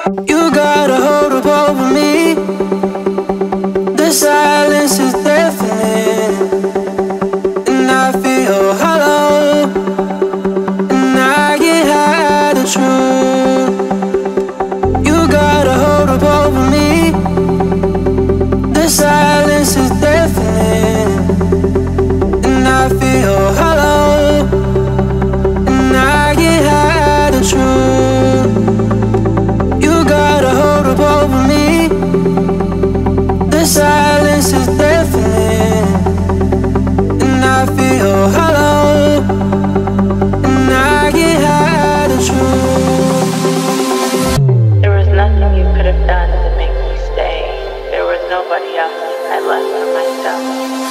You got a hold up over me. The silence is deafening, and I feel hollow, and I can't hide the truth. You got a hold up over me. The silence is deafening, and I feel hollow, and I can't hide the truth. You got a hold up over me. The silence is deafening, and I feel hollow, and I can't hide the truth. There was nothing you could have done to make me stay. There was nobody else I left for myself.